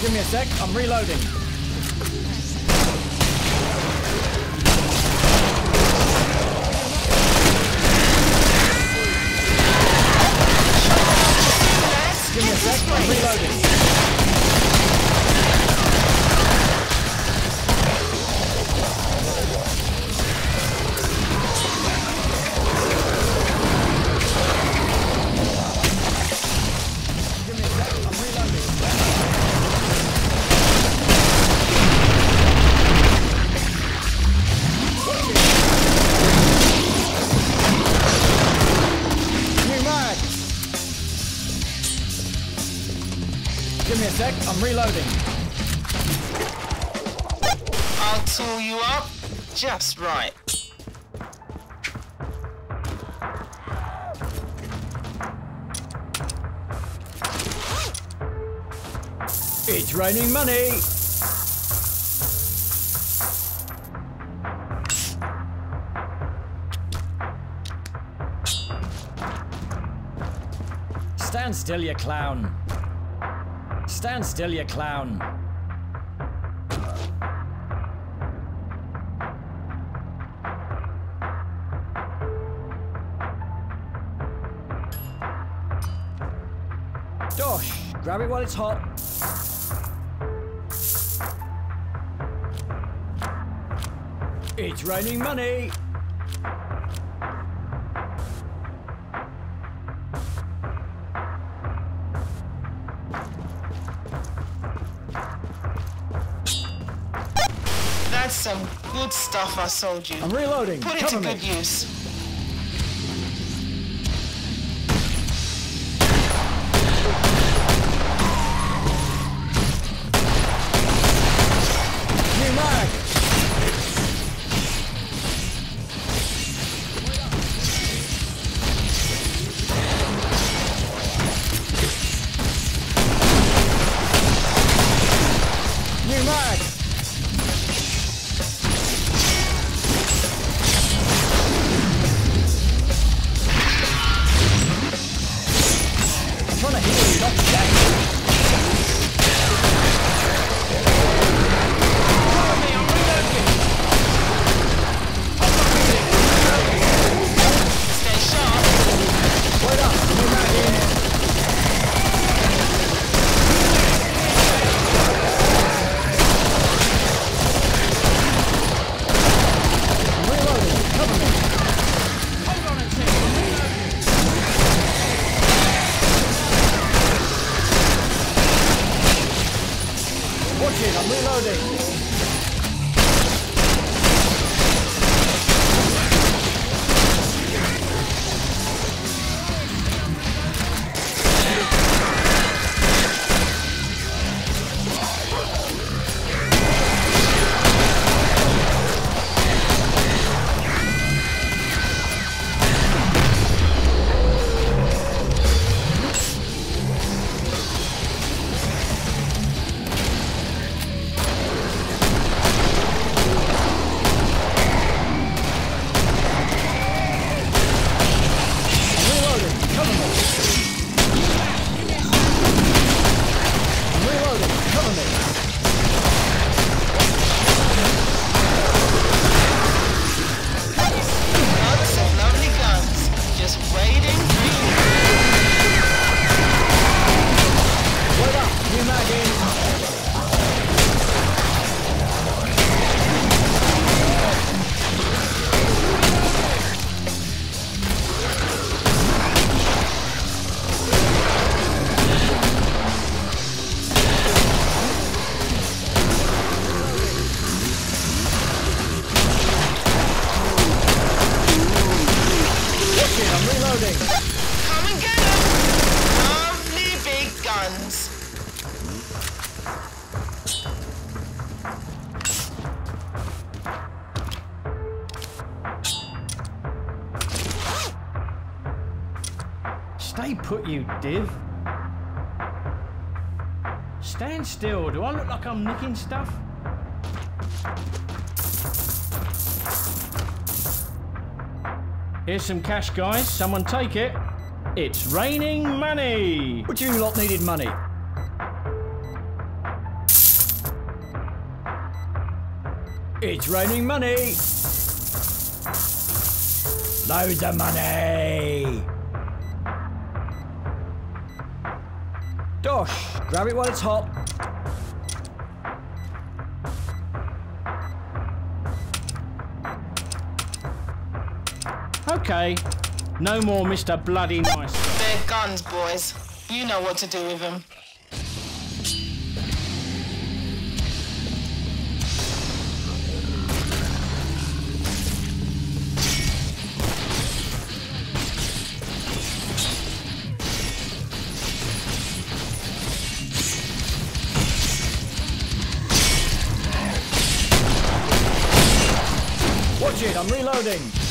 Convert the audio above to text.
Give me a sec, I'm reloading. Give me a sec, I'm reloading. Give me a sec, I'm reloading. I'll tool you up just right. It's raining money. Stand still, you clown. Stand still, you clown. Dosh, grab it while it's hot. It's raining money. That's some good stuff I sold you. I'm reloading. Put it to good use. New mag. New mag. Trying to heal you, not jack. Follow me, I'm reloading. Stay sharp. Wait up, new mag in. I'm reloading, cover me. Hold on a second, I'm reloading. Watch it, I'm reloading. Lots of lovely guns. Just waiting for you. Wait up, new mag in. Watch it, I'm reloading. Come and get 'em. Lovely big guns. Stay put, you div. Stand still. Do I look like I'm nicking stuff? Here's some cash, guys. Someone take it. It's raining money. What do you lot needed money? It's raining money. Loads of money. Dosh, grab it while it's hot. Okay, no more Mr. Bloody Nice. They're guns, boys. You know what to do with them. Watch it, I'm reloading.